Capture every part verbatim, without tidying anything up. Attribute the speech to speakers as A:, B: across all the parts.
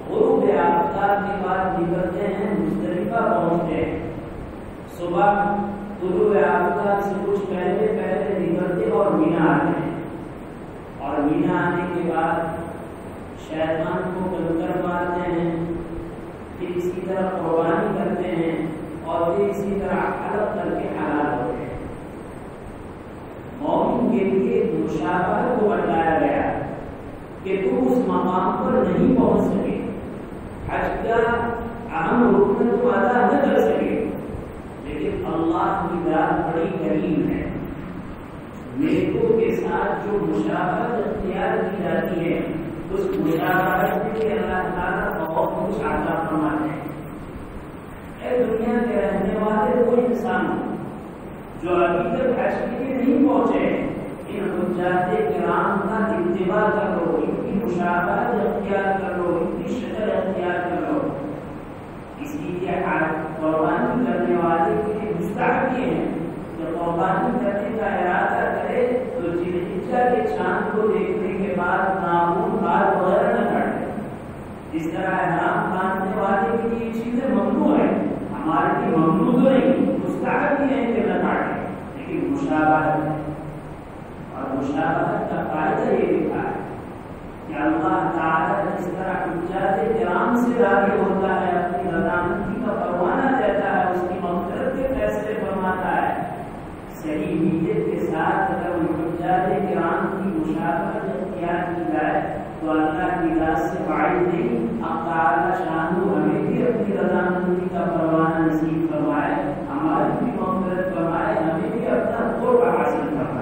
A: غروب آفتاب کے بعد نکلتے ہیں، مزدلفہ پہنچتے ہیں، صبح طلوع آفتاب سے کچھ پہلے پہلے نکلتے اور مینا آتے ہیں، اور مینا آنے کے بعد شیطان کو کنکر مارتے ہیں، پھر اسی طرح قربانی کرتے ہیں، اور پھر اسی طرح حلق کر کے حلال ہوتے ہیں۔ مومن کے لیے مشابہت کو بتایا گیا کہ تو اس مقام پر نہیں پہنچ سکے، حج کا اہم رکن تو ادا نہ کر سکے، لیکن اللہ کی ذات بڑی کریم ہے، نیکوں کے ساتھ جو مشابہت اختیار کی جاتی ہے اس مشابہت سے اللہ تعالیٰ بہت کچھ عطا فرماتے ہیں۔ اے دنیا کے رہنے والے کوئی انسان جو ابھی تک حج کے لیے نہیں پہنچے، ان حجاج کرام کا اتباع کر لو، ان کی مشابہت اختیار کر لو، ان کی شکل اختیار کر لو۔ اس لیے قربانی کرنے والے کے لیے مستحب یہ ہے کہ قربانی کرنے کا ارادہ کرے تو ذوالحجہ کے چاند کو دیکھنے کے بعد ناخن بال وغیرہ نہ کاٹے۔ اس طرح احرام باندھنے والے کے لیے یہ چیزیں ممنوع ہیں، ہمارے لیے ممنوع تو نہیں، مستحب یہ ہے کہ نہ کاٹے، لیکن مشابہت ہے۔ اور مشابہت کا فائدہ یہ لکھا ہے کہ اللہ تعالیٰ جس طرح حجاج کرام سے راضی ہوتا ہے، اپنی رضامندی کا پروانہ دیتا ہے، اس کی مغفرت کے فیصلے فرماتا ہے، صحیح نیت کے ساتھ اگر ان حجاج کرام کی مشابہت اختیار کی جائے تو اللہ کی ذات سے بعید نہیں، اب تعالیٰ شان ہمیں بھی اپنی رضامندی کا پروانہ نصیب فرمائے، ہماری بھی مغفرت فرمائے، ہمیں بھی اپنا قرب حاصل فرمائے۔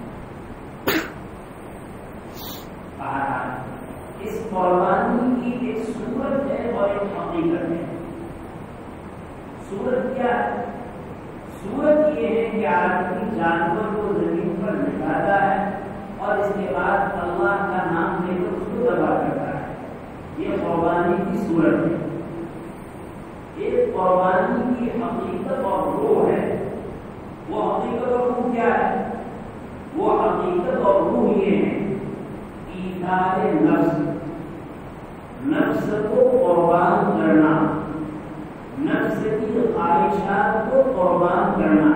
A: اس قربانی کی ایک صورت ہے اور ایک حقیقت ہے۔ صورت کیا ہے؟ صورت یہ ہے کہ آدمی جانور کو زمین پر لٹاتا ہے اور اس کے بعد اللہ کا نام لے کر اس کو ذبح کرتا ہے، یہ قربانی کی صورت ہے۔ ایک قربانی کی حقیقت اور روح ہے، وہ حقیقت اور روح کیا ہے؟ وہ حقیقت اور روح یہ ہے ایثار نفس، نفس کو قربان کرنا، نفس کی خواہشات کو قربان کرنا۔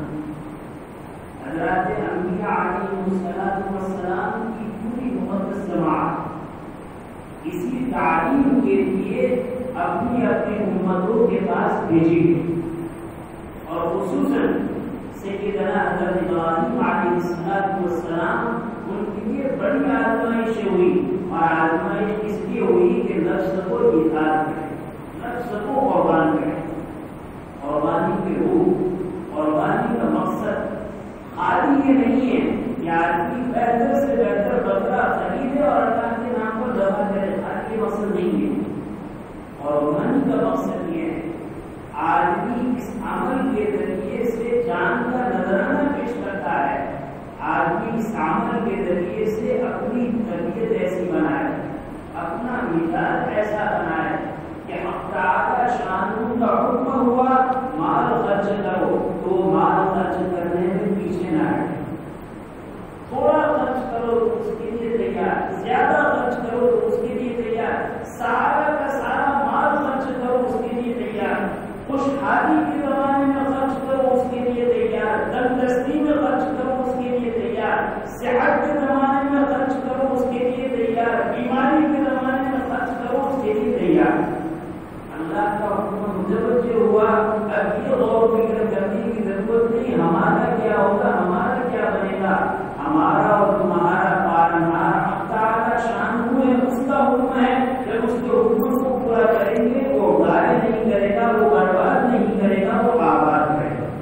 A: حضرات انبیاء علیہ السلام کی پوری مقدس جماعت اسی تعلیم کے لیے اپنی اپنی امتوں کے پاس بھیجی گئی، اور خصوصاً سیدنا حضرت ابراہیم علیہ السلام ان کے لیے بڑی آزمائش ہوئی، اور آزمائش اس لیے ہوئی کہ نفس کو اطاعت کرے، نفس کو قربان کرے۔ قربانی کی روح، قربانی کا مقصد خالی یہ نہیں ہے کہ آدمی بہتر سے بہتر بکرا خریدے اور اللہ کے نام پر ذبح کرے، خالی یہ مقصد نہیں ہے۔ قربانی کا مقصد یہ ہے آدمی اس عمل کے ذریعے سے جان کا نذرانہ پیش کرتا ہے، آدمی اس عمل کے ذریعے سے اپنی طبیعت ایسی بنائے، اپنا مزاج ایسا بنائے کہ حق تعالی شان کا حکم ہوا مال خرچ کرو تو مال خرچ کرنے میں پیچھے نہ ہٹے، تھوڑا خرچ کرو تو اس کے لیے تیار، زیادہ خرچ کرو تو اس کے لیے تیار، سارا کا سارا مال خرچ کرو اس کے لیے تیار، خوشحالی کے زمانے میں خرچ کرو اس کے لیے تیار، تندرستی میں خرچ کرو اس کے لیے تیار، صحت کے زمانے میں خرچ کرو اس کے لیے تیار، بیماری کے زمانے میں خرچ کرو اس کے لیے تیار۔ اللہ کا حکم متوجہ ہوا، اب یہ غور و فکر کرنے کی ضرورت نہیں ہمارا کیا ہوگا، ہمارا کیا بنے گا، ہمارا اور تمہارا پالنہار حق تعالی شان ہوئے، اس کا حکم ہے، جب اس کے حکم کو پورا کریں گے وہ ضائع نہیں کرے گا، وہ برباد نہیں کرے گا، وہ آباد کرے گا۔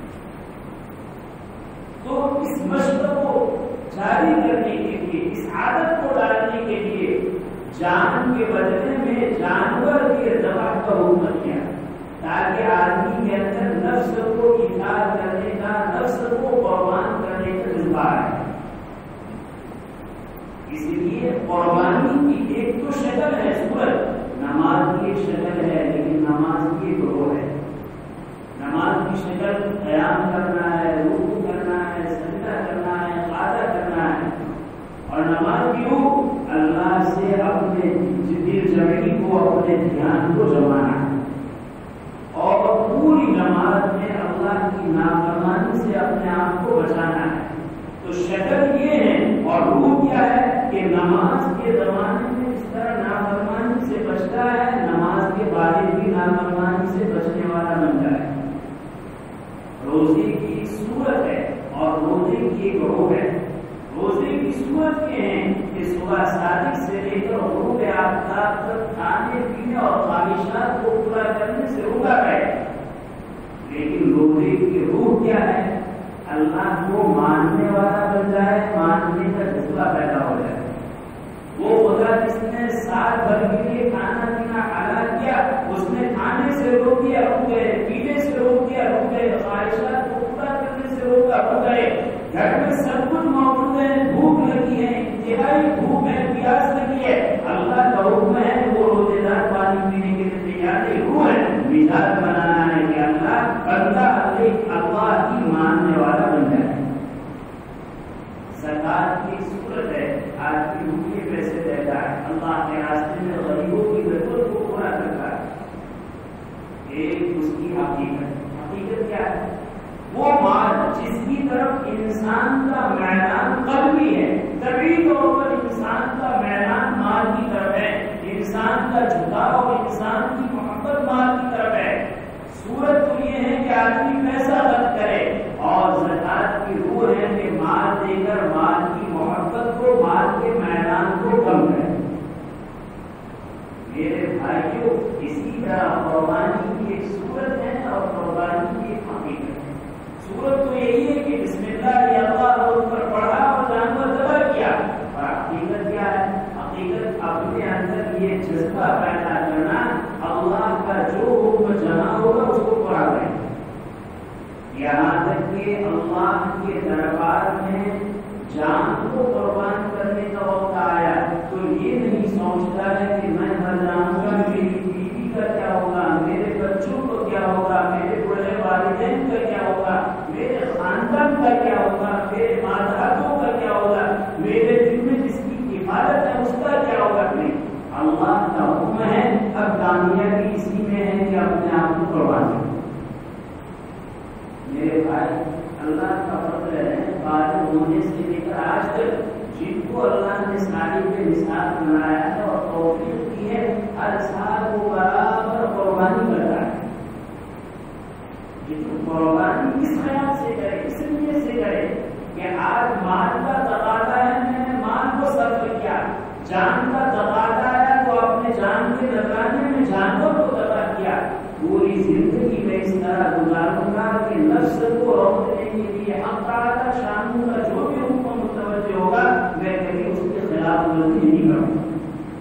A: تو اس مشق کو جاری کرنے کے لیے، اس عادت کو ڈالنے کے لیے جان کے بدلے میں جانور کے ذبح کا حکم کیا، تاکہ آدمی کے اندر نفس کو اطاعت کرنے کا، نفس کو قربان کرنے کا جذبہ ہے۔ اس لیے قربانی کی ایک تو شکل ہے، صورت، نماز کی ایک شکل ہے، لیکن نماز کی ایک روح ہے۔ نماز کی شکل قیام کرنا ہے، رکوع کرنا ہے، سجدہ کرنا ہے، قعدہ کرنا ہے، اور نماز کی روح اللہ سے اپنے دل جمعی دل کو اپنے دھیان کو جمانا ہے اور پوری جماعت میں اللہ کی نافرمانی سے اپنے آپ کو بچانا ہے. تو شکل یہ ہے اور روح کیا ہے کہ نماز کے زمانے میں اس طرح نافرمانی سے بچتا ہے، نماز کے بعد بھی نافرمانی سے بچنے والا بن جائے. روزے کی صورت ہے اور روزے کی ایک روح ہے. روزے کی صورت یہ ہے کہ صبح صادق سے لے کر غروب آفتاب تک کھانے پینے اور خواہشات کو پورا کرنے سے روکا گیا. لیکن روزے کی روح کیا ہے؟ اللہ کو ماننے والا بن جائے، ماننے کا جذبہ پیدا ہو جائے. وہ خدا جس نے سال بھر کے لیے کھانا پینا حلال کیا، اس نے کھانے سے روک دیا، رک گئے، پینے سے روک دیا، رک گئے، خواہشات کو پورا کرنے سے روکا، رک گئے. گھر میں سب کچھ موجود ہے، بھوک لگی ہے، انتہائی بھوک ہے، پیاس لگی ہے، اللہ کا حکم ہے وہ روزے دار پانی پینے کے لیے تیار ہے. روح ہے مزاج بنانا ہے کہ اللہ بندہ اللہ کی ماننے والا بن جائے. زکات کی صورت ہے آج کی روپیے پیسے دیتا ہے، اللہ کے راستے میں غریبوں کی ضرورت کو پورا کرتا ہے. ایک اس کی حقیقت حقیقت کیا ہے؟ وہ مال جس کی طرف انسان کا میدان قلبی ہے، طبعی طور پر انسان کا میدان مال کی طرف ہے، انسان کا جھکاؤ انسان کی محبت مال کی طرف ہے. صورت تو یہ ہے کہ آدمی پیسہ خرچ کرے، اور زکات کی روح ہے کہ مال دے کر مال کی محبت کو، مال کے میدان کو کم کرے. میرے بھائیوں، اسی طرح قربانی کی ایک صورت ہے اور قربانی کی ایک حقیقت ہے. صورت تو یہی ہے کہ بسم اللہ یا اللہ اور پر پڑھا اور جانور ذبح کیا، اور حقیقت کیا ہے؟ حقیقت اپنے اندر یہ جذبہ پیدا کرنا اللہ کا جو حکم جہاں ہوگا اس کو پورا کریں. یہاں تک کہ اللہ کے دربار میں جان کو قربان کرنے کا وقت آیا تو یہ نہیں سوچتا ہے کہ میں مر جاؤں گا، میری بیوی کا کیا ہوگا، میرے بچوں کو کیا ہوگا، میرے بڑے والدین کا کیا ہوگا، میرے خاندان کا کیا ہوگا، میرے مادھاتوں کا کیا ہوگا، میرے دل میں جس کی حفاظت ہے اس کا کیا ہوگا. نہیں، اللہ کا حکم ہے. اب کامیابی اسی میں ہے کہ اپنے آپ کو قربان کریں. میرے بھائی، اللہ کا فضل ہے بالغ ہونے سے لے کر آج تک جن کو اللہ نے ساری پہ نثار بنایا ہے اور توفیق کی ہے، ہر سال وہ برابر قربانی کرتا ہے. قربانی کس خیال سے کرے، کس نیت سے کرے کہ آج مال کا تقاضا ہے، میں نے مال کو صرف کیا. جان کا تقاضا ہے تو اپنے جان کے نذرانے میں جانور کو تباہ کیا. پوری زندگی میں اس طرح گزاروں گا کہ نفس کو روکنے کے لیے حق تعالیٰ شانوں کا جو بھی حکم متوجہ ہوگا میں کبھی اس کے خلاف غلطی نہیں کروں گا.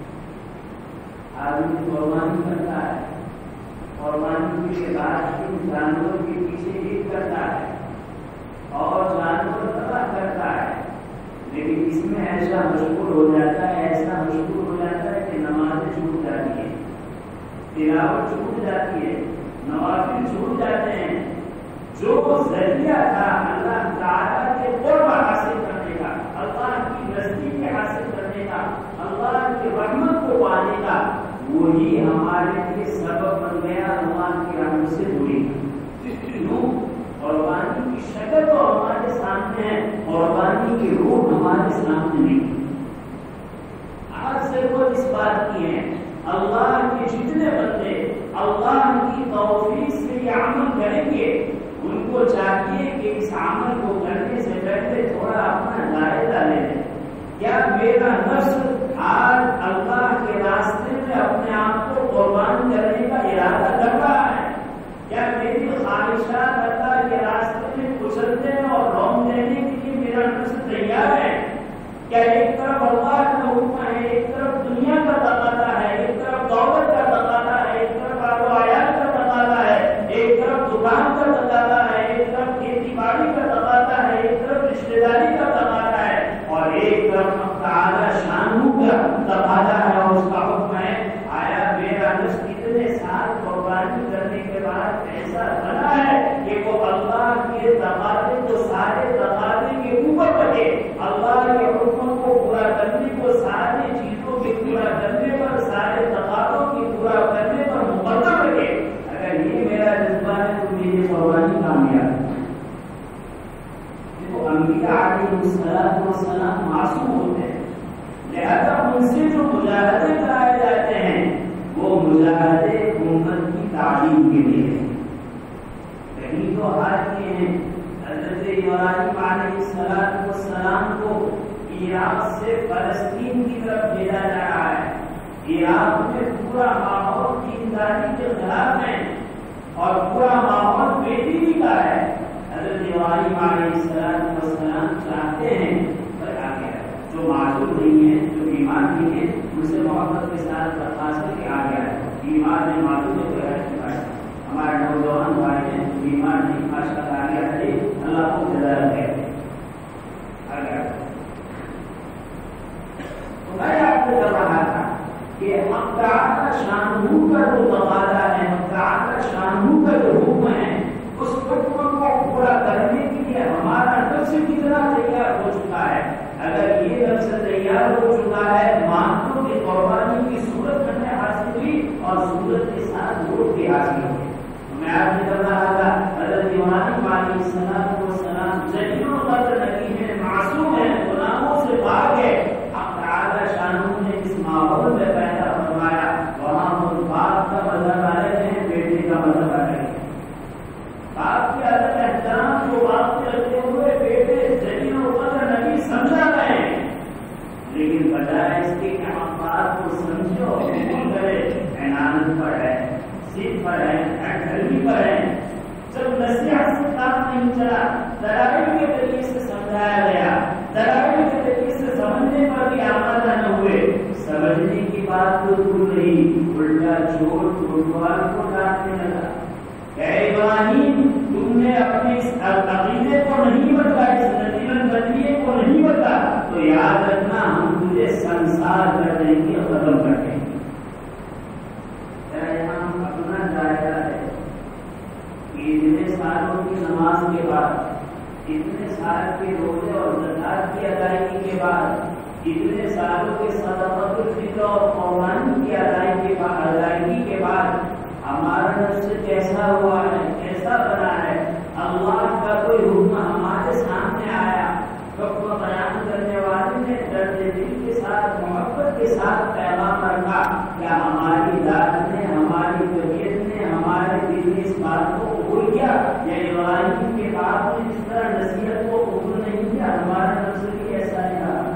A: آدمی قربانی کرتا ہے، قربانی کے بعد جانور کے پیچھے عید کرتا ہے اور جانور تباہ کرتا ہے، لیکن اس میں ایسا مشغول ہو جاتا ہے، ایسا مشغول ہو جاتا ہے کہ نمازیں چھوٹ جاتی ہیں، تلاوت چھوٹ جاتی ہے، نوافل چھوٹ جاتے ہیں. جو ذریعہ تھا اللہ تعالیٰ کے قرب حاصل کرنے کا، اللہ کی نزدیک حاصل کرنے کا، اللہ کی رحمت کو پانے کا، وہی ہمارے لیے سبب بن گیا اللہ کی رحمت سے دوری. کیوں؟ قربانی کی شکل تو ہمارے سامنے ہے، قربانی کی روح ہمارے سامنے نہیں. آج ضرورت اس بات کی ہے اللہ کے جتنے بندے اللہ کی توفیق سے یہ عمل کریں گے ان کو چاہیے کہ اس عمل کو کرنے سے پہلے تھوڑا اپنا جائزہ لے لیں. کیا میرا نفس آج اللہ کے راستے میں اپنے آپ کو قربان کرنے کا ارادہ کر رہا ہے؟ کیا میری خواہشات اللہ کے راستے میں کچلنے اور روم دینے کے لیے میرا نفس تیار ہے؟ کیا ایک طرف اللہ کا حکم ہے، ایک طرف دنیا کا تقاضا ہے، ایک طرف عراق میں پورا ماحول دینداری کے خلاف ہے اور پورا ماحول بے دینی کا ہے. حضرت ابراہیم علیہ السلام چاہتے ہیں پر آ گیا جو معذور نہیں ہے, جو بیمار نہیں ہے, ان سے محبت کے ساتھ درخواست کے آ گیا ہے. بیمار نہیں, معذور ہے, ہمارے نوجوان بھائی ہیں بیمار نہیں, ماشاء اللہ آ گیا ہے, اللہ کو ہدایت دے. تو میں آپ کو کر رہا تھا کہ حق تعالی شانہ کا جو تقاضا ہے, حق تعالی شانہ کا جو حکم ہے, اس حکم کو پورا کرنے کے لیے ہمارا نفس کتنا تیار ہو چکا ہے. اگر یہ نفس تیار ہو چکا ہے, مانو کہ قربانی کی صورت ہمیں حاصل ہوئی اور صورت کے ساتھ روح بھی حاصل ہوئی. میں آپ نے کر رہا تھا حضرت ابراہیم علیہ السلام کو سلام جلیل القدر نبی ہے, معصوم ہے, گناہوں سے پاک ہے. شانوں نے اس ماحول میں پیدا فرمایا, وہاں اس باپ کا مذہب الگ ہے, بیٹے کا مذہب الگ ہے. باپ کے الگ احترام جو باپ کے رکھتے ہوئے بیٹے جلیل القدر نبی سمجھا رہے ہیں, لیکن بجائے اس کے کہ ہم بات کو سمجھو قبول کرے, عنانت پر ہے, صدق پر ہے, اٹھلوی پر ہے. جب نصیحت سے کام نہیں چلا, دلائل کے ذریعے سے سمجھایا گیا, دلائل کے ذریعے سے سمجھنے پر بھی آمادہ نہ ہوئے, سمجھنے کی بات تو دور رہی, الٹا چوٹ فٹبال کو ڈالنے لگا. اے ابراہیم, تم نے اپنے اس عقیدے کو نہیں بدلا, اس نظریے کو نہیں بدلا, تو یاد رکھنا ہم تجھے سنسار کر دیں گے, ختم کر دیں گے. یہاں اپنا جائزہ ہے کہ اتنے سالوں کی نماز کے بعد, اتنے سال کے روزے اور زکات کی ادائیگی کے بعد, اتنے سالوں کے صدقۃ الفطر اور قربانی کی ادائیگی کے بعد ادائیگی کے بعد ہمارا نفس کیسا ہوا ہے, کیسا بنا ہے. اللہ کا کوئی حکم ہمارے سامنے آیا, حکم بیان کرنے والے نے درد دل کے ساتھ, محبت کے ساتھ پیغام رکھا. کیا ہماری ذات نے, ہماری طبیعت نے, ہمارے دل نے اس بات کو قبول کیا؟ یا ابراہیم کے باپ نے جس طرح نصیحت کو قبول نہیں کیا, ہمارا نفس بھی ایسا نہیں رہا.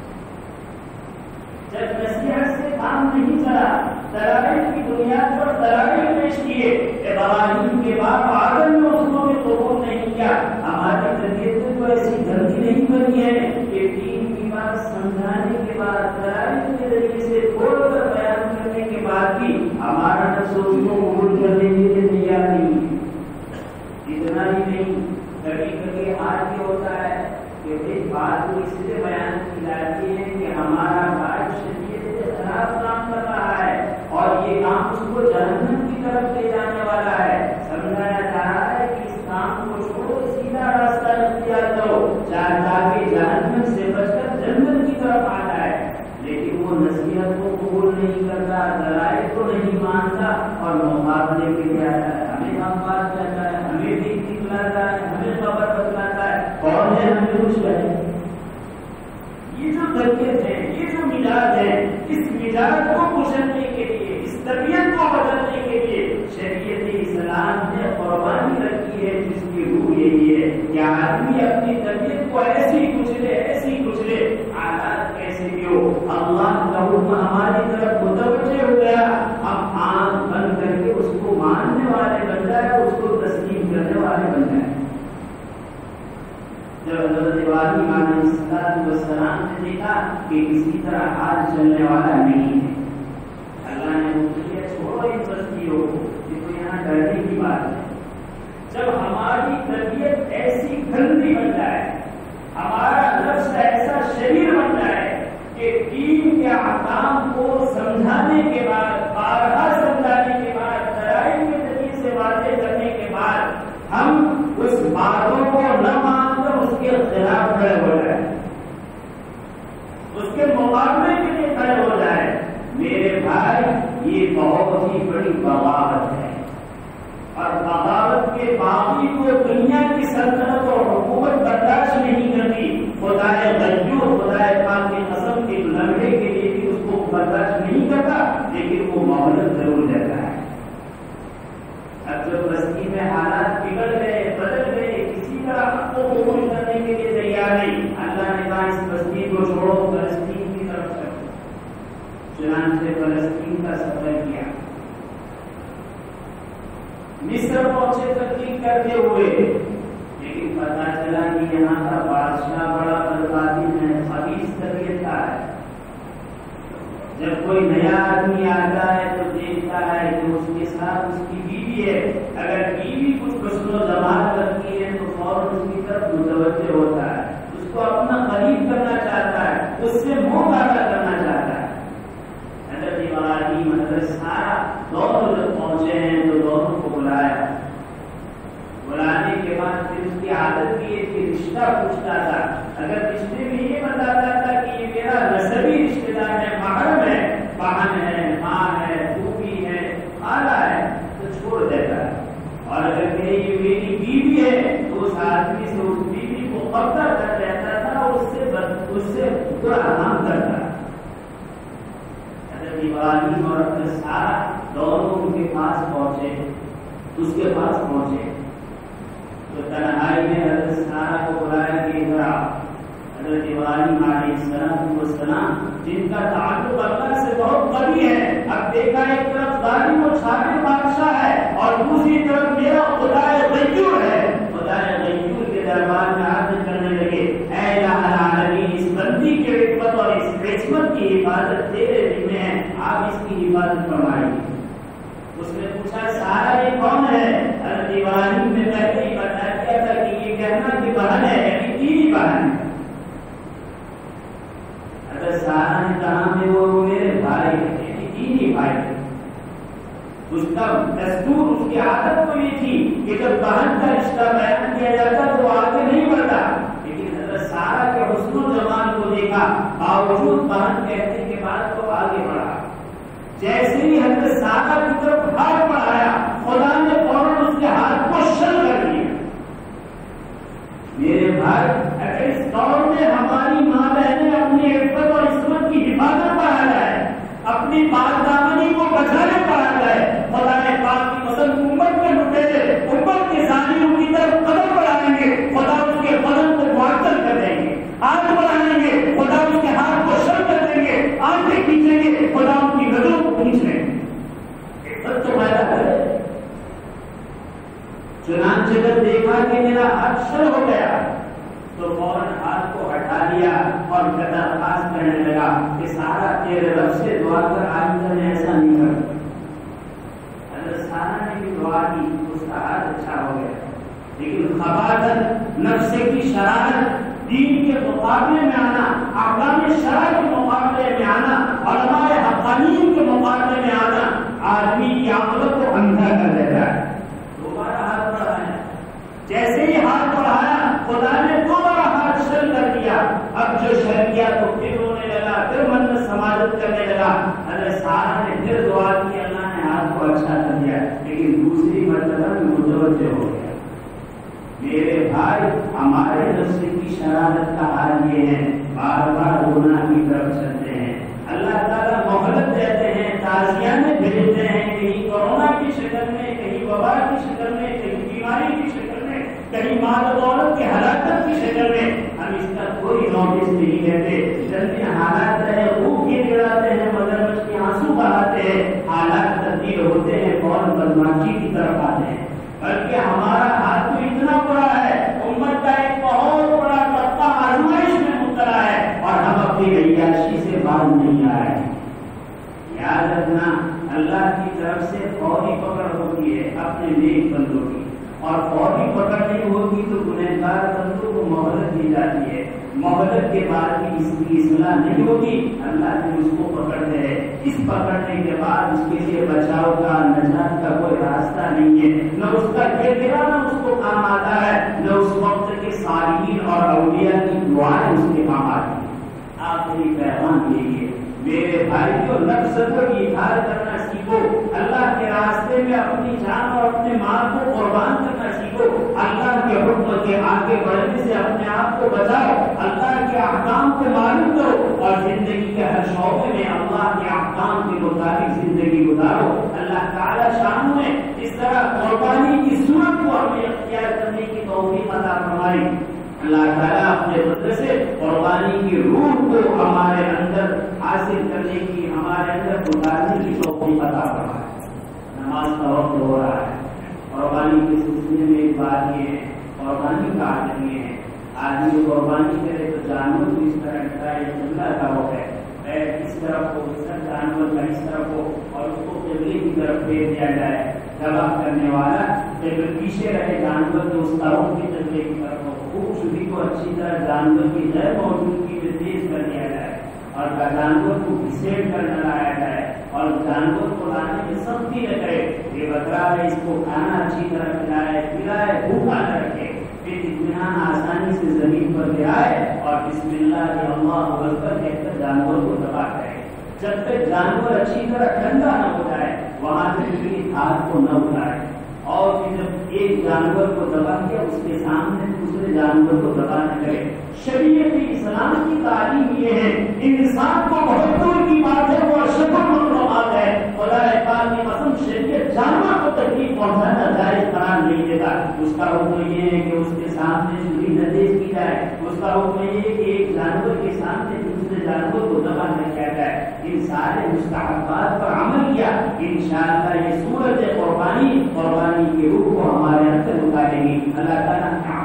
A: جب نصیحت سے کام نہیں چلا, دلائل کی بنیاد پر دلائل پیش کیے, ابراہیم کے باپ آدم نے اس کو بھی قبول نہیں کیا. ہماری طبیعت میں تو ایسی غلطی نہیں بنی ہے کہ دین کی بات سمجھانے کے بعد, دلائل کے ذریعے سے کھول کر بیان کرنے کے بعد بھی ہمارا نفس اس کو قبول کرنے کے لیے تیار نہیں. اتنا ہی نہیں, کبھی کبھی آج یہ ہوتا ہے کہ ایک بات کو اس لیے بیان کی جاتی ہے کہ ہمارا بھائی شریعت کے خلاف کام کر رہا ہے اور یہ کام اس کو جہنم کی طرف لے جانے والا ہے. سمجھایا جا رہا ہے کہ اس کام کو چھوڑو, سیدھا راستہ اختیار کرو, تاکہ جہنم سے بچ کر جنت کی طرف آ جائے. لیکن وہ نصیحت کو قبول نہیں کرتا, دلائل کو نہیں مانتا اور مقابلے کے لیے آتا ہے. ہمیں ہم بات کرتا ہے, ہمیں بھی دکھلاتا ہے, ہمیں خبر بتلاتا ہے, کون ہے ہمیں کچھ کہے. یہ جو طبیعت ہے, یہ جو مزاج ہے, اس مزاج کو کچلنے کے لیے, اس طبیعت کو بدلنے کے لیے شریعت اسلام نے قربانی رکھی ہے, جس کی روح یہی ہے کہ آدمی اپنی طبیعت کو ایسی کچلے, ایسی کچلے, حالات کیسے بھی ہو, اللہ کا حکم ہماری طرف متوجہ ہو گیا, ہم آنکھ بند کر کے اس کو ماننے والے بن جائے, اس کو تسلیم کرنے والے بن جائے. جب حضرت ابراہیم علیہ السلام نے دیکھا کہ کسی طرح حال چلنے والا نہیں ہے, اللہ نے مجھے چھوڑو ان بستیوں کو, یہ تو یہاں ڈرنے کی بات ہے. جب ہماری طبیعت ایسی گندی بن جائے, ہمارا نفس ایسا شریر بن جائے کہ دین کے احکام کو سمجھانے کے بعد, بارہا سمجھانے کے بعد, دلائل کے ذریعے سے واضح کرنے کے بعد ہم اس باتوں کو نہ مان کر اس کے خلاف کھڑے ہو جائیں, اس کے مقابلے کے لیے کھڑے ہو جائیں, میرے بھائی یہ بہت ہی بڑی بغاوت ہے. اور بغاوت کے باقی کو دنیا کی سلطنت اور حکومت برداشت نہیں کرتی. خدائے غیور, خدائے پاک کی قسم کے لمحے کے لیے بھی اس کو برداشت نہیں کرتا, لیکن وہ مہلت ضرور دیتا ہے. اب جب بستی میں حالات بگڑ گئے, بدل گئے, کسی طرح حق کو قبول کرنے کے لیے تیار نہیں, اللہ نے کہا اس بستی کو چھوڑو, فلسطین کی طرف چلو. چنانچہ فلسطین تبلیغ کا سفر کیا، مصر پہنچے تبلیغ کرتے ہوئے، لیکن پتا چلا کہ یہاں کا بادشاہ بڑا بدباطن ہے، خبیث طبیعت کا ہے۔ جب کوئی نیا آدمی آتا ہے تو دیکھتا ہے کہ اس کے ساتھ اس کی بیوی ہے، اگر بیوی کچھ حسن و جمال کرتی ہے تو فوراً اس کی طرف متوجہ ہوتا ہے، اس کو اپنا قریب کرنا چاہتا ہے، اس سے منہ کاٹا کرنا چاہتا ہے۔ حضرت ابراہیم حضرت سارہ دونوں جب پہنچے ہیں تو دونوں کو بلایا، بلانے کے بعد پھر اس کی عادت بھی یہ تھی، رشتہ پوچھتا تھا، اگر رشتے میں یہ بتاتا تھا کہ یہ میرا نسبی رشتے دار ہے، محرم ہے، بہن ہے، ماں ہے، پھوپھی ہے، خالہ ہے، تو چھوڑ دیتا ہے، اور اگر کہے یہ میری بیوی ہے تو اس آدمی سے اس بیوی کو قبضہ کر لیتا تھا اور اس سے اس سے برا حرام کرتا۔ حضرت ابراہیم اور حضرت سارہ دونوں ان کے پاس پہنچے، اس کے پاس پہنچے تو تنہائی میں حضرت سارہ کو بلایا کہ ادھر آؤ۔ حضرت ابراہیم علیہ السلام والسلام جن کا تعلق اللہ سے بہت قوی ہے، اب دیکھا ایک طرف ظالم و چھاٹے بادشاہ ہے اور دوسری طرف میرا خدائے غیور ہے، خدائے غیور کے دربار میں عرض کرنے لگے، اے الہ العالمین، اس بندی کی عفت اور اس عصمت کی حفاظت تیرے ذمہ ہے، آپ اس کی حفاظت فرمائیے۔ اس نے پوچھا سارہ یہ کون ہے؟ حضرت ابراہیم نے پہلے ہی بتا دیا تھا کہ یہ کہنا کہ بہن ہے، یعنی تیری بہن ہے۔ حضرت سارہ نے کہا کہ وہ میرے بھائی ہے، یعنی تیری بھائی ہے۔ اس کا دستور، اس کی عادت تو یہ تھی کہ جب بہن کا رشتہ بیان کیا جاتا تو آگے نہیں بڑھتا، لیکن حضرت سارہ کے حسن و جمال کو دیکھا، باوجود بہن کہنے کے بعد تو آگے بڑھا۔ جیسے ہی حضرت سارہ کی طرف ہاتھ بڑھایا، خدا نے فوراً اس کے ہاتھ کو شل کر دیا۔ میرے بھائی، اگر اس دور میں ہماری ماں بہنیں اپنی عفت اور عصمت کی حفاظت پڑھا جائے، اپنی پاک دامنی کو بچانے پڑھا جائے، خدا نے پاک کی پسند امت میں لٹیرے امت کے ظالموں کی طرف قدم بڑھائیں گے، خدا اس کے قدم کو معطل کر دیں گے، ہاتھ بڑھائیں گے، خدا اس کے ہاتھ کو شل کر دیں گے، آنکھیں کھینچیں گے، خدا ان کی نظروں کو کھینچ لیں گے۔ عفت تو پیدا کرے۔ چنانچہ جب دیکھا کہ میرا ہاتھ شل ہو گیا تو فوراً ہاتھ کو ہٹا لیا اور درخواست کرنے لگا کہ سارا تیرے رب سے دعا کر آئندہ میں ایسا نہیں کرتا۔ حضرت سارہ نے بھی دعا کی، اس کا ہاتھ اچھا ہو گیا، لیکن خباثت، نفس کی شرارت، دین کے مقابلے میں آنا، احکام شرع کے مقابلے میں آنا، علماء حقانیین کے مقابلے میں آنا آدمی کی عقل کو اندھا کر دیتا ہے۔ دوبارہ ہاتھ بڑھایا، جیسے ہی ہاتھ بڑھایا خدا نے دوبارہ ہاتھ شل کر دیا۔ اب جو شل کیا تو پھر رونے لگا، پھر من سماجت کرنے لگا۔ حضرت سارہ نے پھر دعا کی، اللہ نے ہاتھ کو اچھا کر دیا، لیکن دوسری مرتبہ میں متوجہ ہو گیا۔ میرے بھائی، ہمارے نفس کی شرارت کا حال یہ ہے، بار بار گناہ کی طرف چلتے ہیں، اللہ تعالیٰ مہلت دیتے ہیں، تعزیانے بھیجتے ہیں، کہیں کورونا کی شکل میں، کہیں وبا کی شکل میں، کہیں بیماری کی شکل میں، کہیں مال و دولت کی ہلاکت کی شکل میں، ہم اس کا کوئی نوٹس نہیں لیتے۔ جلدی حالات رہے خوب گیر گڑاتے ہیں، مدرمش کے آنسو بہاتے ہیں، حالات تبدیل ہوتے ہیں، فوراً بدماشی کی طرف آتے ہیں۔ بلکہ ہمارا ہاتھ تو اتنا بڑا ہے، امت کا ایک بہت بڑا طبقہ آزمائش میں مبتلا ہے اور ہم اپنی عیاشی سے باز نہیں آ رہے۔ یاد رکھنا، اللہ کی طرف سے فوری پکڑ ہوتی ہے اپنے نیک بندوں کی، اور فوری پکڑ نہیں ہوگی تو گنہگار بندوں کو مہلت دی جاتی ہے، مہلت کے بعد بھی اس کی اصلاح نہیں ہوگی، اللہ نے اس کو پکڑ دے، اس پکڑنے کے بعد اس کے لیے بچاؤ کا، نجات کا کوئی راستہ نہیں ہے، نہ اس کا گرانا اس کو کام آتا ہے، نہ اس وقت کے صالحین اور اولیاء کی دعائیں اس کے کام آتی ہیں۔ آخری پیغام یہی ہے میرے بھائیوں، نفس کو اظہار کرنا سیکھو، اللہ کے راستے میں اپنی جان اور اپنے مال کو قربان کرنا سیکھو، اللہ کے حکم کے آگے بڑھنے سے اپنے آپ کو بچاؤ، اللہ کے احکام کو معلوم کرو اور زندگی کے ہر شعبے میں اللہ کے احکام کے مطابق زندگی گزارو۔ اللہ تعالیٰ شان میں اس طرح قربانی کی صورت کو ہمیں اختیار کرنے کی توفیق عطا فرمائے۔ اللہ تعالیٰ اپنے بدلے سے قربانی کی روح کو ہمارے اندر حاصل کرنے کی، ہمارے اندر اتارنے کی توفیق عطا فرمائے۔ نماز کا وقت ہو رہا ہے، قربانی کے سلسلے میں ایک بات یہ ہے، قربانی کا آدمی یہ ہے، آدمی قربانی کرے تو جانور کو اس طرح ڈرائے، جملہ کا وہ ہے، پیر اس طرف ہو، سر جانور کا اس طرف ہو اور اس کو قبلے کی طرف پھیر دیا جائے، ذبح کرنے والا قبلے پیچھے رہے، جانور کے اس طرف کی قبلے کی طرف ہو، خوبصورتی کو اچھی طرح جانور کی غیر موجودگی میں تیز کر دیا جائے اور جانور کو گھسیٹ کر نہ لایا جائے اور جانور کو لانے میں سختی نہ کرے، یہ بکرا ہے، اس کو کھانا اچھی طرح کھلائے پلائے، بھوکا نہ رکھے، پھر اطمینان آسانی سے زمین پر گرائے اور بسم اللہ اللہ اکبر کہہ کر جانور کو ذبح کرے۔ جب تک جانور اچھی طرح ٹھنڈا نہ ہو جائے وہاں تک بھی ہاتھ کو نہ اٹھائے، اور جب ایک جانور کو ذبح کیا اس کے سامنے دوسرے جانور کو ذبح نہ کرے۔ شریعت اسلام کی تعلیم یہ ہے، انسان کو بہت دور کی بات ہے، وہ اشرف المخلوقات ہے، خدا پاک کی قسم شریعت جانور کو تکلیف پہنچانا جائز قرار نہیں دیتا۔ اس کا حکم یہ ہے کہ اس کے سامنے چھری نہ تیز کی جائے، اس کا حکم یہ ہے کہ ایک جانور کے سامنے دوسرے جانور کو ذبح نہ کیا جائے۔ ان سارے مستحبات پر عمل کیا، انشاءاللہ یہ صورت قربانی قربانی کی روح کو ہمارے اندر اتارے گی۔ اللہ تعالیٰ